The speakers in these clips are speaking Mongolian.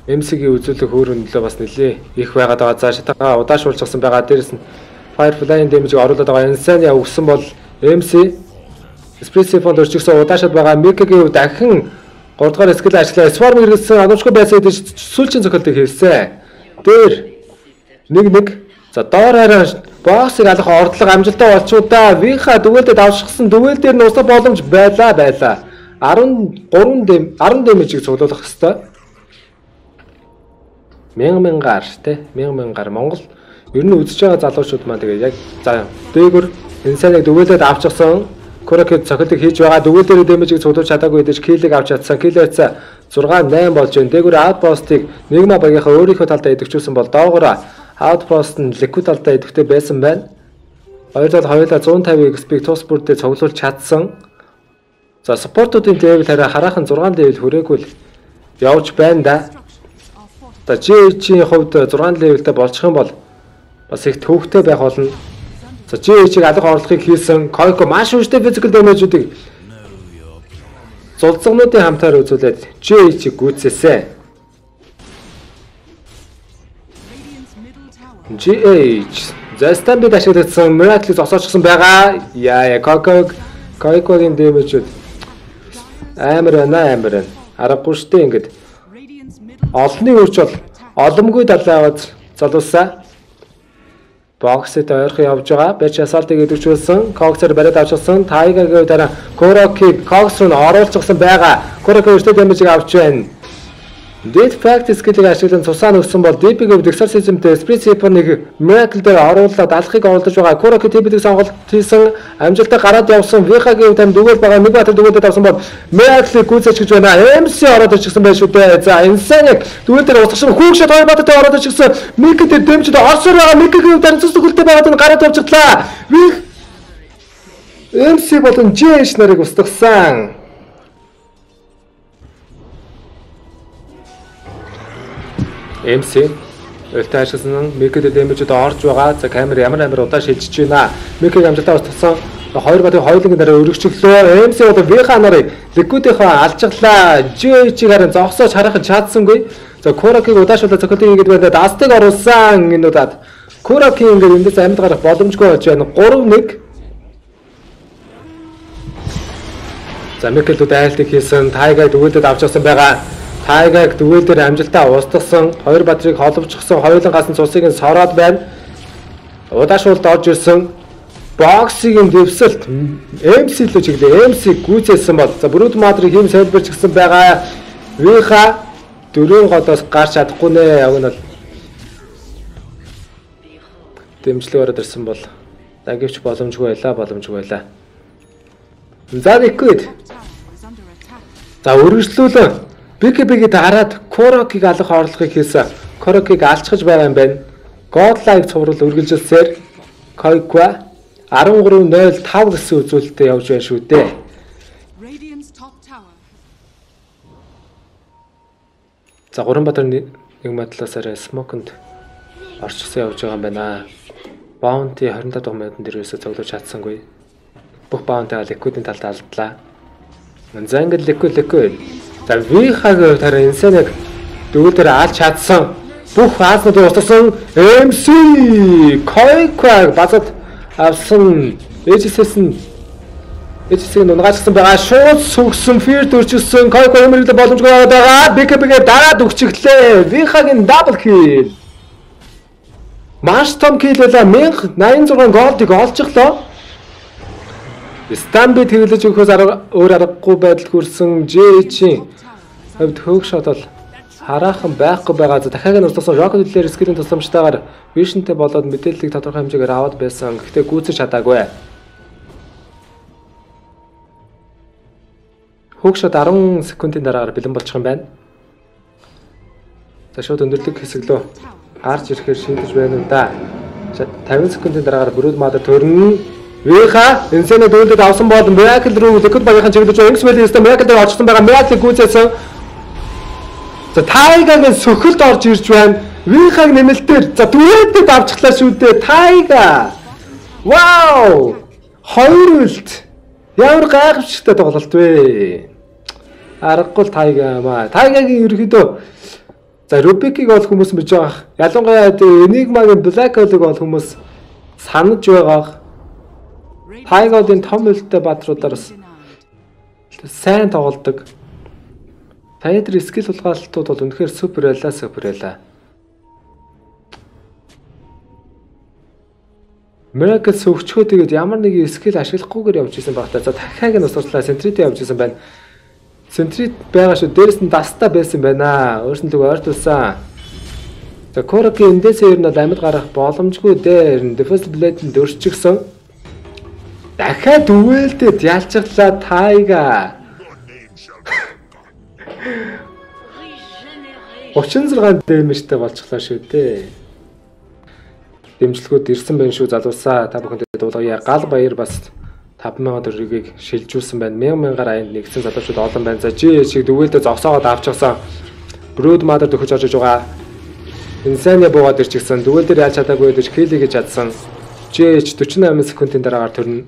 MC-ийн үзүүлэх өөр өнөлөө бас нэлээ их байгаад байгаа. За шатагаа удаашуулчихсан байгаа. Дээрээс нь Firefly-ийн дэмжиг оруулаад байгаа. Insania өгсөн бол MC Espresso-д өрчигсөн удаашаад байгаа. Mika-гийн дахин 3 дугаар скил ажиллаа. Swarm хэрэгсэн анамшгүй байсан гэж сүүлчийн цохилтыг хийсэн. Дээр 1-1. За доороор боссыг алах ордлого амжилттай болчуудаа. Виха дүгээлдэд авчихсан. Дүгээл дээр нь уусах боломж байлаа. 10 дэмжиг цуглуулах хэвээр. 1000-аар тий 1000-аар Монгол ер нь үзэж байгаа залуучууд маань тэгээ яг за дээгүр Insania-г дүгээлдэд авчихсан. Kuraki цохилтыг хийж байгаа. Дүгээлдээр дэмжиг цуглуулж чадаагүй дэж киллийг авч чадсан. Киллээц 6-8 болж байна. Дээгүр аутпостыг Нигма багийнхаа өөрийнхөө талдаа идэвхжүүлсэн бол доогоороо аутпост нь Liquid талдаа идэвхтэй байсан байна. Хоёр тал хоёулаа 150 XP тус бүрдээ цуглуулж чадсан. За спортуудын левел хараахан 6 левел хүрээгүй л явж байна да. За GH-ийн хувьд 6 левелтэй болчих юм бол бас их төвөгтэй байх болно. За GH-ийг алга орлогыг хийсэн Koiko маш хүчтэй physical damage-уудыг зулцгнуудын хамтаар үзүүлээд GH-ийг гүйцээсэн. GH за стамбид ашиглагдсан Miracle зогсоочсон байгаа. Яа Koiko-гийн damage-ууд амар байна. Аргагүй штэ ингээд олонний өрч бол оломгүй далайгад залуусаа боксэд ойрхон явж байгаа. Бэч асаалтыг идэвхжүүлсэн. Cox-ээр бариад авчихсан. Taiga-гийн дараа Kuraki Cox руу оруулчихсан байгаа. Kuraki өртөө дэмжиг авч байна. Dead Fact skill-ийг ашиглан цусаа нөссөн бол DP-гийн Exorcism-тэй Spirit-ийг Miracle дээр оруулаад алхахыг оролдож байгаа. Kuraki TP-ийг сонголт хийсэн. Амжилттай гараад явсан. Viha-гийн тань дүгэл байгаа. Нэг батар дүгэлдээд авсан бол Miracle-ийг гүйцэж гэж байна. MC ороод ирчихсэн байх шүү дээ. За Insania дүгэл дээр устгасан. Хүүгшэд хоёр батартай ороод ирчихсэн. Mika дээр дэмжид орсоор байгаа. Mika-гийн тань цус дүгэлтэй байгаад нь гараад явчихлаа. MC болон GH нарыг устгасан. MC өлтөө ашигласан Mika-д дэмжид орж байгаа. За камер ямар удаа шилжиж байна. Mika-г амжилттай устгасан. Хоёр батын хоёулангийн дараа өргөжчлөө. MC бол Viha нарыг Liquid-ийнхаа алжглаа. GH-ийг харин зогсоож харахад чадсангүй. За Kuraki-г удаашуулаад цохилтыг хийгээд байна. Дастыг оруулсан энэ удаад. Kuraki ингээд эндээс амьд гарах боломжгүй болж байна. 3-1. За Mika-д айлтыг хийсэн. Taiga дүгэлдэд авчихсан байгаа. Taiga-г дүгээл дээр амжилттай устгасан. Хоёр батрыг холбочихсон. Хоёулан гасан цусыг нь сороод байна. Удаашуулд орж ирсэн. Боксигийн дэвсэлт MC лөө чиглээ. MC гүйцээсэн бол за Brood Mother-ыг хэм солбирч гисэн байгаа. Viha 4 годоос гарч чадахгүй нэ. Яг нь бол дэмжлэг ороод ирсэн бол дагивч боломжгүй байлаа. За Liquid. За үргэлжлүүлэн BKB-г дараад Kuraki-г алах орлогыг хийсэн. Kuraki-г алчгаж байгаа юм байна. Godlike цуврал үргэлжилсээр Koiko 13-0-5 гэсэн үзүүлэлтэд явж байна шүү дээ. За Гуранбаатар нэг матлаасаар Smoke-нд орчихсон явж байгаа юм байна. Bounty 25 дахь минутанд дээрээс цуглуулж чадсангүй. Бүх Bounty-г Liquid-ийн талд алдлаа. За ингээд Liquid. За Viha-г тараа Insania-г дүгэлдээр алж чадсан. Бүх фазнуудыг устгасан MC Koiko базад авсан. HSS-г нунгачсан байгаа. Шууд сүгсэн Fear төрчихсөн. Koiko өмөрлө боломжгүй байгаа. BKB-гээ дараад өгчихлээ. Viha-гийн double kill. Маш том kill байлаа. 1086 голдыг олчихлоо. Стамбид хэвлэж өгөхөөс өөр аргагүй байдалд хүрсэн GH-ийн хувьд хөөх шот бол хараахан байхгүй байгаа. За дахиад нь устгасан Rocket Leader скиллийн тусламжтайгаар Vision-тэй болоод мэдээллийг тодорхой хэмжээгээр аваад байсан. Гэхдээ гүйцэж чадаагүй. Хөөх шот 10 секундын дараагаар бэлэн болчих юм байна. За шууд өндөрлөг хэсэглөө гарч ирэхээр шийдэж байна уу да. 50 секундын дараагаар Brood Mother төрнө. Viha Insania дүгэлдэд авсан бол Miracle руу Liquid багийнхан чиглэж байгаа. X-Wave-ийн Miracle дээр орчихсон байгаа. Miracle гүйцээсэн. За Taiga-гийн сөхөлд орж ирж байна. Viha-г нэмэлтээр за дүгэлдэд авчихлаа шүү дээ. Taiga. Вау! Хоёр үлд. Ямар гайхамшигтай тоглолт вэ? Аргагүй Taiga маа. Taiga-гийн ерөөхдөө За Рубикийг бол хүмүүс мэдж байгаа. Ялангуяа Enigma-гийн Black Hole-ыг бол хүмүүс санаж байгаа. Taiga-ийн том үлдээ баатруудаар бас сайн тоглодог. Тайдэр скил хулгайлтууд бол үнэхээр супер байлаа. Miracle сөвчхөө тэгээд ямар нэг скил ашиглахгүйгээр явж исэн баг та. За дахиад нь устгууллаа. Сентрит явж исэн байна. Сентрит байгаа шүү. Дээрээс нь дастаа байсан байна. Өөрсөндөө ойртуулсан. За Короки эндээс ер нь амьд гарах боломжгүй дээр. Defense Blade-д өрчигсөн. Дахиад дүвэлдэд ялцглаа Тайга. 36 дэмэжтэй болчихлоо шүү дээ. Дэмжлэгүүд ирсэн байх шүү залуусаа. Та бүхэнд дуулгая. Гал баяр бас 50000 төгрөгийг шилжүүлсэн байна. 1000-аар аянд нэгсэн залуучууд олон байна. За жи шиг дүвэлдэ зогсоогоод авчихсан. Brood Mother төгөж орж байгаа. Insane буугаад ирчихсэн. Дүвэлдэр яаж чадаагүй гэж Kelly гэж чадсан. Жи 48 секундын дараагаар төрнө.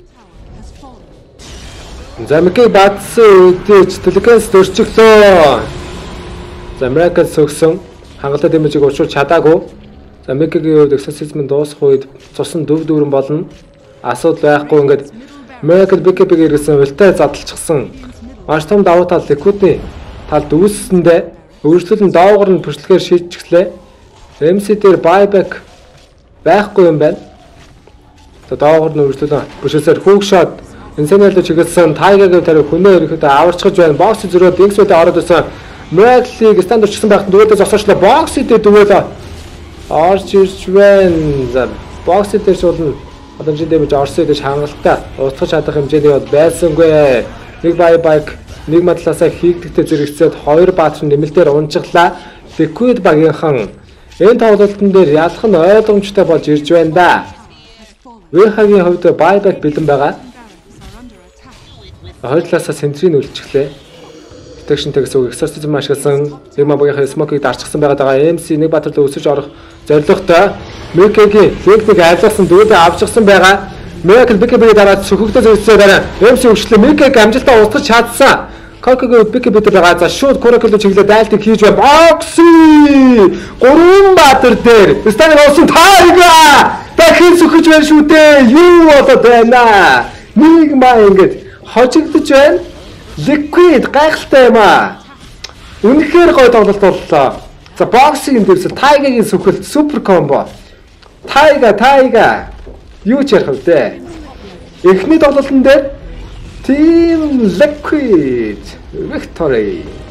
За Микки баатсан үдээч Telekinesis өрчөглөө. За Miracle сөгсөн. Хангалтай дэмжиг уучруулж чадаагүй. За Миккигийн хувьд Exorcism дуусах үед цусан дөв дүүрэн болно. Асуудал байхгүй ингээд Miracle Big-ийг иргэсэн үлтэй задлчихсан. Маш том давуу тал Liquid-ийн талд үүссэндээ өөрчлөлт доогор нь пүрслэхээр шийдчихлээ. MC дээр buyback байхгүй юм байна. За доогор нь өөрчлөлт бүшээсээр hook shot Insane-д чиглэсэн Taiga-гийн тарих хүнээ ирэхэд аварчгаж байна. Бокс зөрөө Binks-тэй ороод ирсэн. Miracle-ийг стандарт орчихсон байхад дөрөвдөө зогсоочлоо. Бокс-тэй дөрөвдөө орж ирж байна. За бокс дээр шуулна. Одоо жин дэмж орсон гэж хангалттай устгах чадах хэмжээний бол байсангүй. Нэг buyback нэг мадлаасаа хийгдэхтэй зэрэгцээд хоёр баатар нэмэлтээр унжглаа. Liquid багийнхан энэ тоглолтын дээр ялах нь ойлгомжтой болж ирж байна да. Вэхагийн хувьд buyback бэлэн байгаа. Хоёр талаасаа сентрийг үлчглээ. Protection-тэй гэсэн үг Exorcism ашигласан Enigma багийнхаа Smoke-ийг дарчихсан байгаа. MC нэг баатарлаа өсөж орох зорилготой. Miracle-гийн Link-ийг айлгсан дөрөвдөө авчихсан байгаа. Miracle Big-ийг дараад сөхөгдөө зөвсөж байна. MC өвчлөө Miracle-ийг амжилтаа устгах чадсан. Coco-гийн Big-ийг байгаа. За шууд Coracle-ийг чиглэлээ дайлтыг хийж байна. Boxy! Гурван баатар дээр. Станер уусан Taiga! Дахин сөхөж байна шүү дээ. Юу болоод байна? Enigma ингэж хожигдож байна. Liquid гайхалтай юм аа. Үнэхээр гоё тоглолт боллоо. За боксинг дээрс Taiga-гийн сүхэлт супер комбо. Taiga юу ч ярих вэ? Эхний тоглолтын дээр Team Liquid victory.